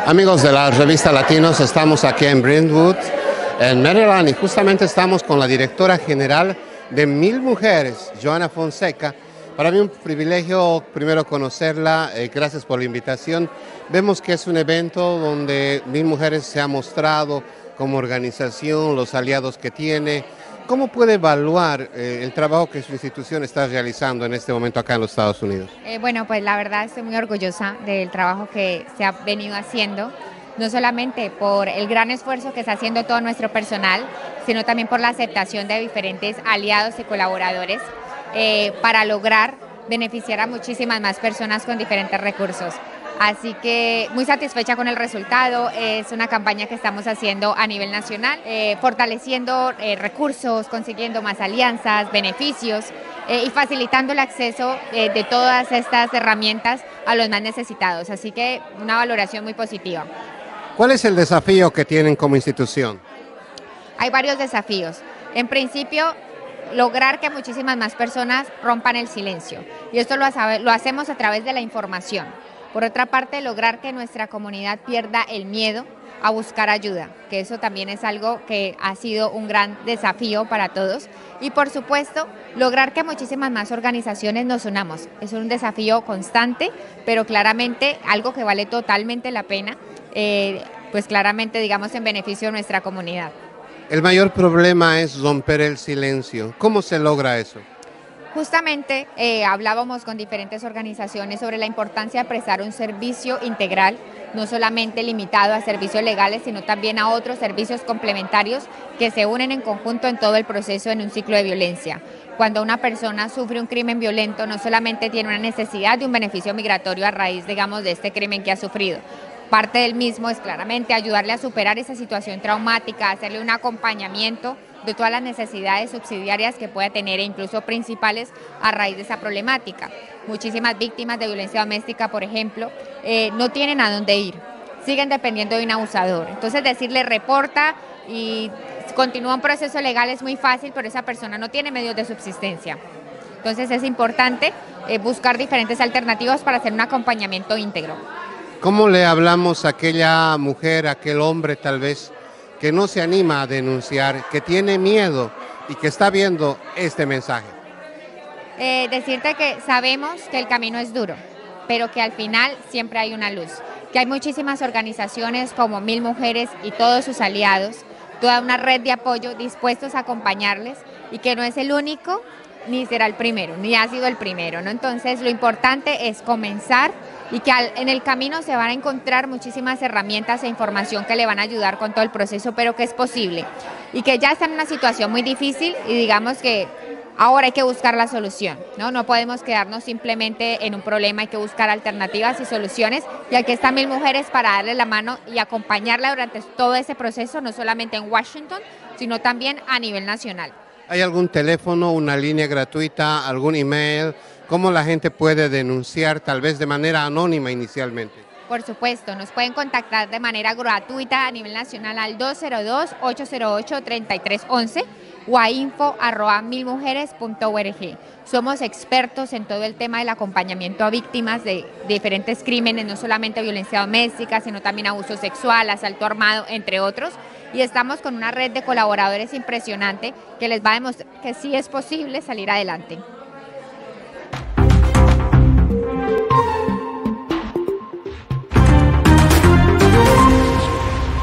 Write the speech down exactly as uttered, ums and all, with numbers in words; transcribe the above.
Amigos de la revista Latinos, estamos aquí en Brentwood, en Maryland, y justamente estamos con la directora general de Mil Mujeres, Joana Fonseca. Para mí un privilegio primero conocerla, eh, gracias por la invitación. Vemos que es un evento donde Mil Mujeres se ha mostrado como organización, los aliados que tiene. ¿Cómo puede evaluar eh, el trabajo que su institución está realizando en este momento acá en los Estados Unidos? Eh, bueno, pues la verdad estoy muy orgullosa del trabajo que se ha venido haciendo, no solamente por el gran esfuerzo que está haciendo todo nuestro personal, sino también por la aceptación de diferentes aliados y colaboradores eh, para lograr beneficiar a muchísimas más personas con diferentes recursos. Así que muy satisfecha con el resultado. Es una campaña que estamos haciendo a nivel nacional, eh, fortaleciendo eh, recursos, consiguiendo más alianzas, beneficios eh, y facilitando el acceso eh, de todas estas herramientas a los más necesitados. Así que una valoración muy positiva. ¿Cuál es el desafío que tienen como institución? Hay varios desafíos. En principio, lograr que muchísimas más personas rompan el silencio. Y esto lo, lo hacemos a través de la información. Por otra parte, lograr que nuestra comunidad pierda el miedo a buscar ayuda, que eso también es algo que ha sido un gran desafío para todos. Y por supuesto, lograr que muchísimas más organizaciones nos unamos. Es un desafío constante, pero claramente algo que vale totalmente la pena, eh, pues claramente digamos en beneficio de nuestra comunidad. El mayor problema es romper el silencio. ¿Cómo se logra eso? Justamente eh, hablábamos con diferentes organizaciones sobre la importancia de prestar un servicio integral, no solamente limitado a servicios legales, sino también a otros servicios complementarios que se unen en conjunto en todo el proceso en un ciclo de violencia. Cuando una persona sufre un crimen violento, no solamente tiene una necesidad de un beneficio migratorio a raíz, digamos, de este crimen que ha sufrido. Parte del mismo es claramente ayudarle a superar esa situación traumática, hacerle un acompañamiento de todas las necesidades subsidiarias que pueda tener e incluso principales a raíz de esa problemática. Muchísimas víctimas de violencia doméstica, por ejemplo, eh, no tienen a dónde ir, siguen dependiendo de un abusador. Entonces decirle reporta y continúa un proceso legal es muy fácil, pero esa persona no tiene medios de subsistencia. Entonces es importante eh, buscar diferentes alternativas para hacer un acompañamiento íntegro. ¿Cómo le hablamos a aquella mujer, a aquel hombre tal vez, que no se anima a denunciar, que tiene miedo y que está viendo este mensaje? Eh, decirte que sabemos que el camino es duro, pero que al final siempre hay una luz, que hay muchísimas organizaciones como Mil Mujeres y todos sus aliados, toda una red de apoyo dispuestos a acompañarles y que no es el único ni será el primero, ni ha sido el primero, ¿no? Entonces lo importante es comenzar y que al, en el camino se van a encontrar muchísimas herramientas e información que le van a ayudar con todo el proceso, pero que es posible y que ya está en una situación muy difícil y digamos que ahora hay que buscar la solución, ¿no? No podemos quedarnos simplemente en un problema, hay que buscar alternativas y soluciones y aquí están Mil Mujeres para darle la mano y acompañarla durante todo ese proceso, no solamente en Washington, sino también a nivel nacional. ¿Hay algún teléfono, una línea gratuita, algún email? ¿Cómo la gente puede denunciar, tal vez de manera anónima inicialmente? Por supuesto, nos pueden contactar de manera gratuita a nivel nacional al dos cero dos, ocho cero ocho, tres tres uno uno o a info arroba mil mujeres punto org. Somos expertos en todo el tema del acompañamiento a víctimas de diferentes crímenes, no solamente violencia doméstica, sino también abuso sexual, asalto armado, entre otros. Y estamos con una red de colaboradores impresionante que les va a demostrar que sí es posible salir adelante.